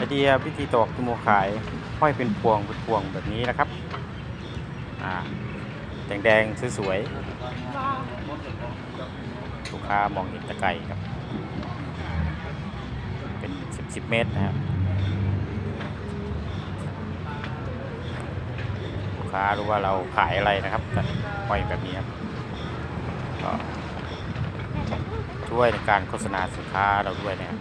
เดียวิธีตอกจมูกขายห้อยเป็นพวงแบบนี้นะครับแดงๆสวยๆลูกค้ามองเห็นตะไคร่ครับเป็น10 เมตรนะครับลูกค้ารู้ว่าเราขายอะไรนะครับห้อยแบบนี้ครับก็ช่วยในการโฆษณาสินค้าเราด้วยนะครับ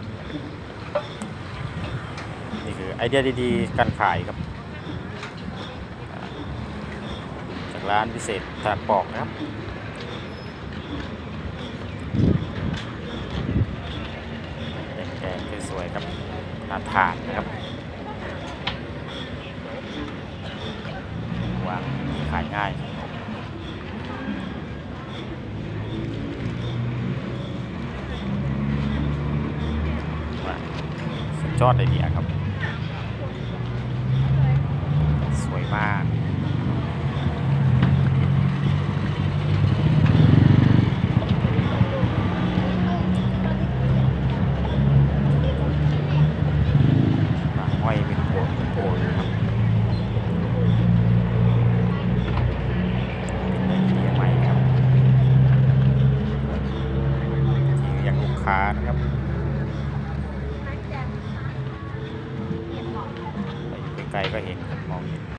นี่คือไอเดียดีๆการขายครับจากร้านพิเศษถนัดปอกนะครับแดงๆสวยๆครับน่าทานนะครับวางขายง่ายสุดยอดไอเดียครับสวยมากห้อยเป็นพวงนะครับไอเดียใหม่ครับที่เรียกลูกค้านะครับไปไกลก็เห็นมองเห็น